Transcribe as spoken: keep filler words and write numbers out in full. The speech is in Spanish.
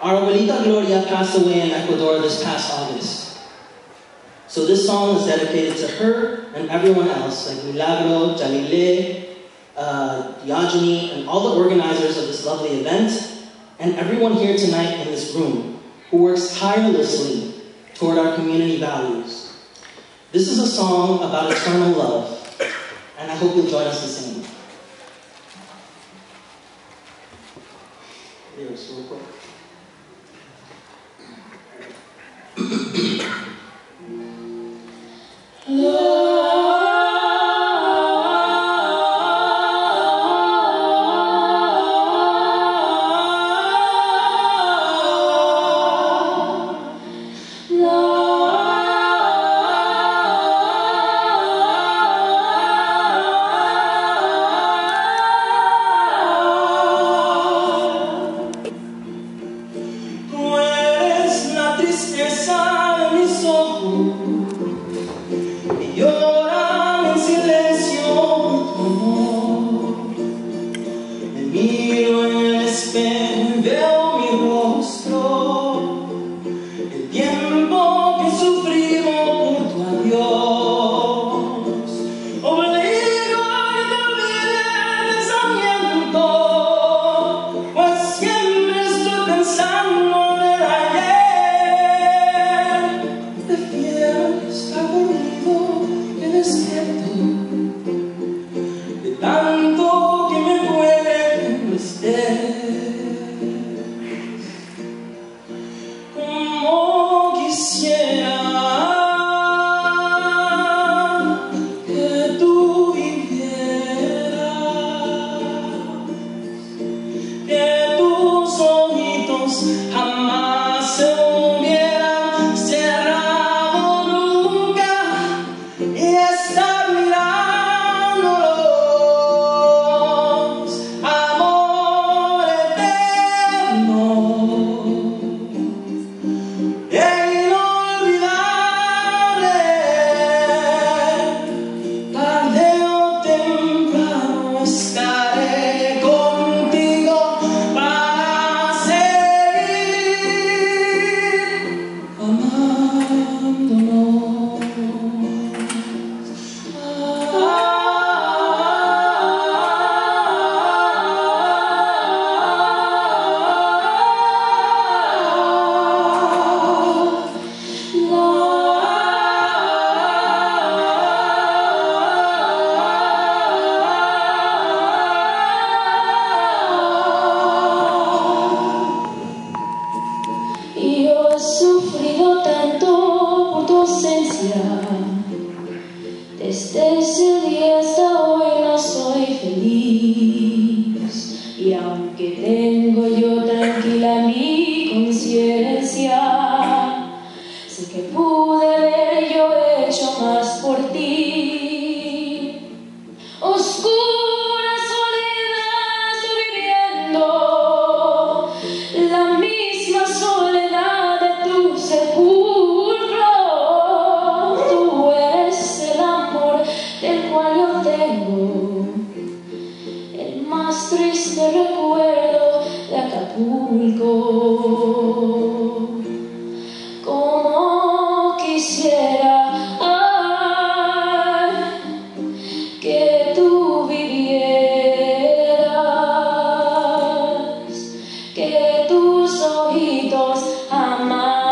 Our abuelita Gloria passed away in Ecuador this past August. So this song is dedicated to her and everyone else, like Milagro, Jalile, uh, Diogeny, and all the organizers of this lovely event, and everyone here tonight in this room who works tirelessly toward our community values. This is a song about eternal love, and I hope you'll join us to sing. Here's real quick. Desde ese día hasta hoy no soy feliz, y aunque tengo yo tranquila mi conciencia, sé que pude haber yo hecho más por ti. Oscura soledad estoy viviendo, la misma soledad de tu sepulcro. Tú eres el amor del cual yo tengo el más triste recuerdo de Acapulco. Como quisiera ay, que tú vivieras, que tus ojitos jamás